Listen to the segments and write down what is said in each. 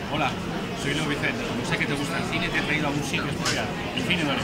Hola, soy Leo Vicente. Como sé que te gusta el cine, te he traído a un sitio especial, el Cine Dore.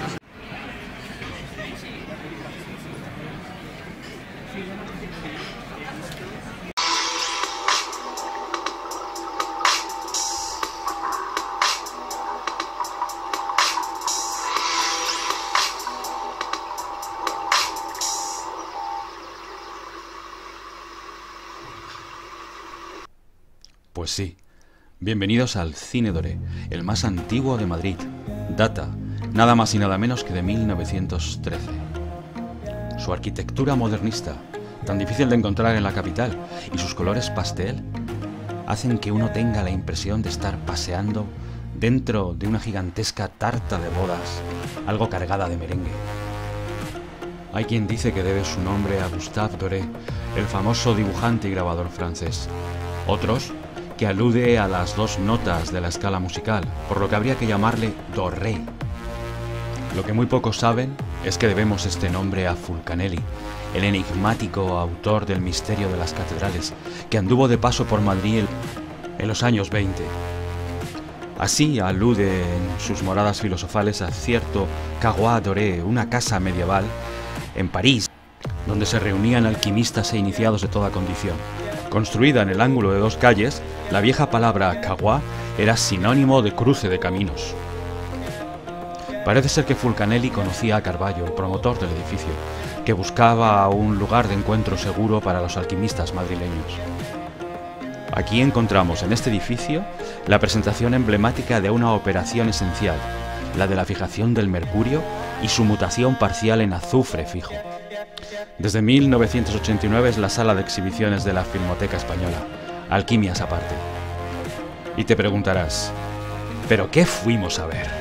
Pues sí, bienvenidos al Cine Dore, el más antiguo de Madrid. Data nada más y nada menos que de 1913. Su arquitectura modernista, tan difícil de encontrar en la capital, y sus colores pastel, hacen que uno tenga la impresión de estar paseando dentro de una gigantesca tarta de bodas, algo cargada de merengue. Hay quien dice que debe su nombre a Gustave Doré, el famoso dibujante y grabador francés. Otros que alude a las dos notas de la escala musical, por lo que habría que llamarle do-re. Lo que muy pocos saben es que debemos este nombre a Fulcanelli, el enigmático autor del Misterio de las Catedrales, que anduvo de paso por Madrid en los años 20. Así alude en sus moradas filosofales a cierto Caguá Doré, una casa medieval en París, donde se reunían alquimistas e iniciados de toda condición. Construida en el ángulo de dos calles, la vieja palabra caguá era sinónimo de cruce de caminos. Parece ser que Fulcanelli conocía a Carballo, el promotor del edificio, que buscaba un lugar de encuentro seguro para los alquimistas madrileños. Aquí encontramos en este edificio la presentación emblemática de una operación esencial, la de la fijación del mercurio y su mutación parcial en azufre fijo. Desde 1989 es la sala de exhibiciones de la Filmoteca Española, alquimias aparte. Y te preguntarás, ¿pero qué fuimos a ver?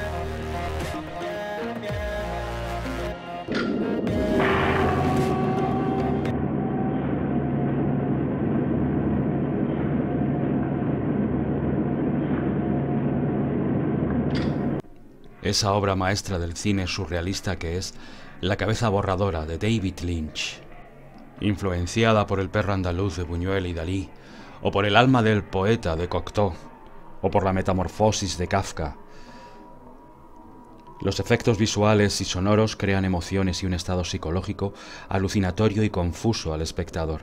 Esa obra maestra del cine surrealista que es La cabeza borradora de David Lynch, influenciada por El perro andaluz de Buñuel y Dalí, o por El alma del poeta de Cocteau, o por La metamorfosis de Kafka. Los efectos visuales y sonoros crean emociones y un estado psicológico alucinatorio y confuso al espectador.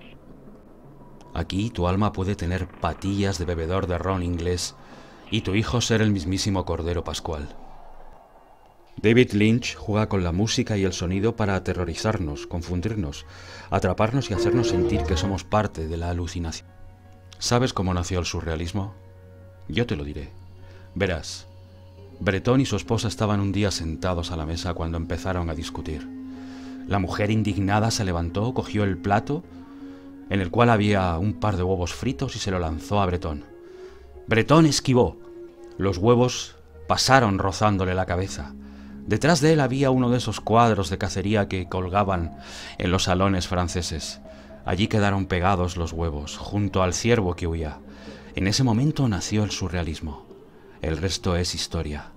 Aquí tu alma puede tener patillas de bebedor de ron inglés y tu hijo ser el mismísimo Cordero Pascual. David Lynch juega con la música y el sonido para aterrorizarnos, confundirnos, atraparnos y hacernos sentir que somos parte de la alucinación. ¿Sabes cómo nació el surrealismo? Yo te lo diré. Verás, Breton y su esposa estaban un día sentados a la mesa cuando empezaron a discutir. La mujer indignada se levantó, cogió el plato, en el cual había un par de huevos fritos y se lo lanzó a Breton. Breton esquivó. Los huevos pasaron rozándole la cabeza. Detrás de él había uno de esos cuadros de cacería que colgaban en los salones franceses. Allí quedaron pegados los huevos, junto al ciervo que huía. En ese momento nació el surrealismo. El resto es historia.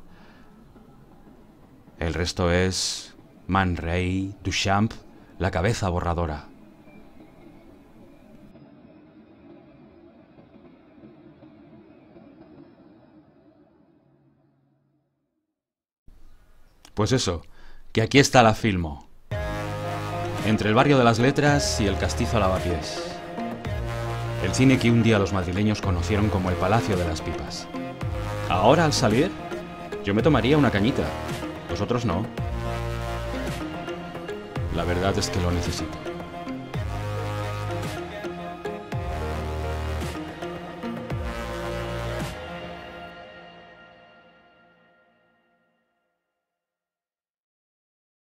El resto es Man Ray, Duchamp, la cabeza borradora. Pues eso, que aquí está la Filmo, entre el barrio de las Letras y el Castizo Lavapiés. El cine que un día los madrileños conocieron como el Palacio de las Pipas. Ahora, al salir, yo me tomaría una cañita, vosotros no. La verdad es que lo necesito.